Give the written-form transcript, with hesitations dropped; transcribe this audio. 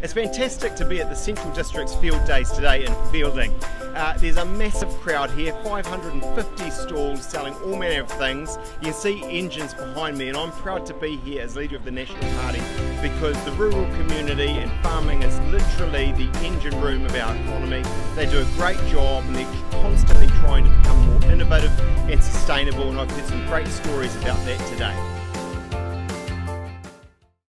It's fantastic to be at the Central District's Field Days today in Feilding. There's a massive crowd here, 550 stalls selling all manner of things. You can see engines behind me, and I'm proud to be here as leader of the National Party because the rural community and farming is literally the engine room of our economy. They do a great job and they're constantly trying to become more innovative and sustainable, and I've heard some great stories about that today.